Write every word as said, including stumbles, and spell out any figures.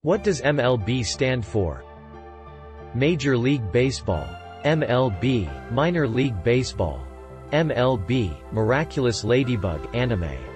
What does M L B stand for? Major League Baseball. M L B, Minor League Baseball. M L B, Miraculous Ladybug anime.